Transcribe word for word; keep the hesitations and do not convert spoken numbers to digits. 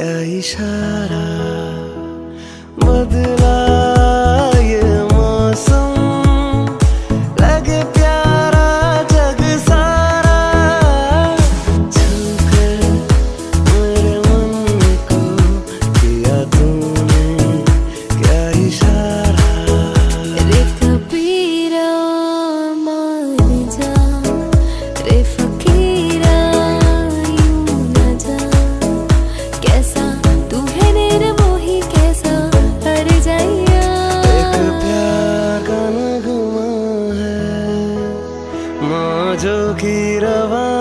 क्या इशारा बदला ये मौसम, लगे प्यारा जग सारा, छूकर मेरे मन को किया तूने क्या इशारा। रे कबीरा मान जा, रे फकीरा यूं न जा, कैसा तू है निर्मोही कैसा हर जाइया। एक प्यार का नगमा है मौजों की रवा